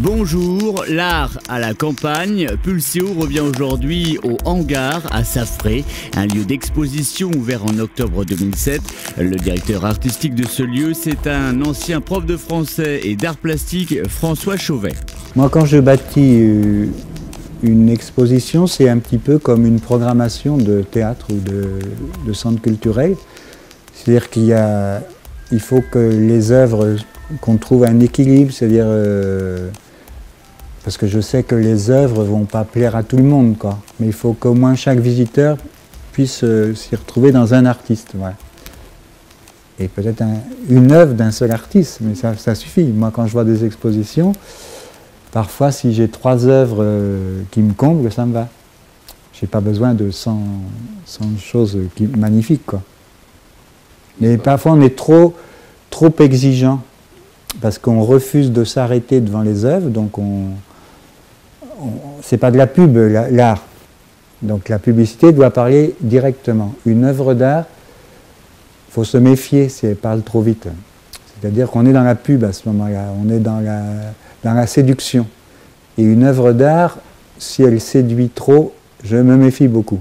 Bonjour, l'art à la campagne. Pulseo revient aujourd'hui au Hangar à Saffré, un lieu d'exposition ouvert en octobre 2007. Le directeur artistique de ce lieu, c'est un ancien prof de français et d'art plastique, François Chauvet. Moi, quand je bâtis une exposition, c'est un petit peu comme une programmation de théâtre ou de centre culturel. C'est-à-dire qu'il faut que les œuvres, qu'on trouve un équilibre, c'est-à-dire parce que je sais que les œuvres ne vont pas plaire à tout le monde, quoi. Mais il faut qu'au moins chaque visiteur puisse s'y retrouver dans un artiste. Ouais. Et peut-être une œuvre d'un seul artiste, mais ça suffit. Moi, quand je vois des expositions, parfois, si j'ai 3 œuvres qui me comblent, ça me va. Je n'ai pas besoin de 100 choses magnifiques, quoi. Mais parfois, on est trop exigeant, parce qu'on refuse de s'arrêter devant les œuvres, donc c'est pas de la pub, l'art. Donc la publicité doit parler directement. Une œuvre d'art, il faut se méfier si elle parle trop vite. C'est-à-dire qu'on est dans la pub à ce moment-là, on est dans la séduction. Et une œuvre d'art, si elle séduit trop, je me méfie beaucoup.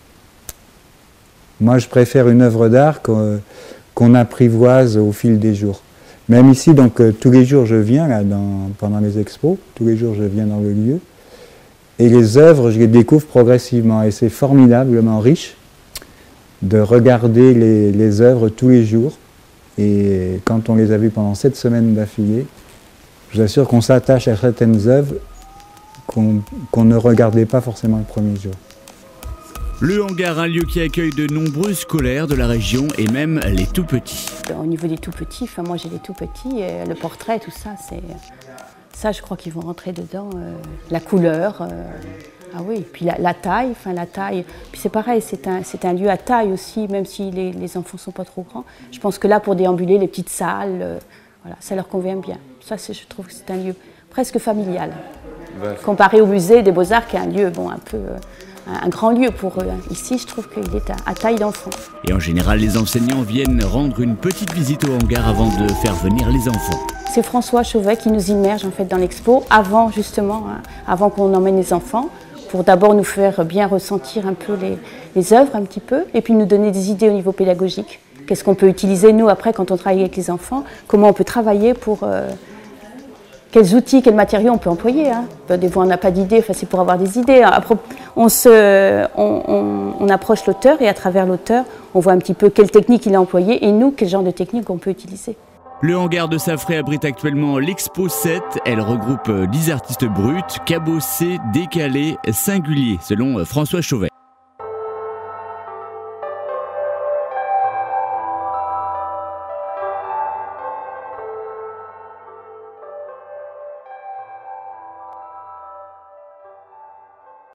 Moi, je préfère une œuvre d'art qu'on apprivoise au fil des jours. Même ici, donc tous les jours je viens là, pendant les expos, tous les jours je viens dans le lieu, et les œuvres, je les découvre progressivement, et c'est formidablement riche de regarder les œuvres tous les jours, et quand on les a vues pendant 7 semaines d'affilée, je vous assure qu'on s'attache à certaines œuvres qu'on ne regardait pas forcément le premier jour. Le Hangar, un lieu qui accueille de nombreux scolaires de la région et même les tout-petits. Au niveau des tout-petits, moi j'ai les tout-petits, et le portrait, tout ça, ça je crois qu'ils vont rentrer dedans. La couleur, ah oui, puis la taille, puis c'est pareil, c'est un lieu à taille aussi, même si les enfants sont pas trop grands. Je pense que là, pour déambuler, les petites salles, voilà, ça leur convient bien. Ça, je trouve que c'est un lieu presque familial, comparé au musée des Beaux-Arts, qui est un lieu, bon, un peu... un grand lieu pour eux. Ici, je trouve qu'il est à taille d'enfant. Et en général, les enseignants viennent rendre une petite visite au Hangar avant de faire venir les enfants. C'est François Chauvet qui nous immerge en fait dans l'expo, avant justement, avant qu'on emmène les enfants, pour d'abord nous faire bien ressentir un peu les œuvres, un petit peu, et puis nous donner des idées au niveau pédagogique. Qu'est-ce qu'on peut utiliser, nous, après, quand on travaille avec les enfants, comment on peut travailler pour... quels outils, quels matériaux on peut employer. Hein. Des fois, on n'a pas d'idée, enfin, c'est pour avoir des idées. On approche l'auteur et à travers l'auteur, on voit un petit peu quelle technique il a employée et nous, quel genre de technique on peut utiliser. Le Hangar de Saffré abrite actuellement l'Expo 7. Elle regroupe 10 artistes bruts, cabossés, décalés, singuliers, selon François Chauvet.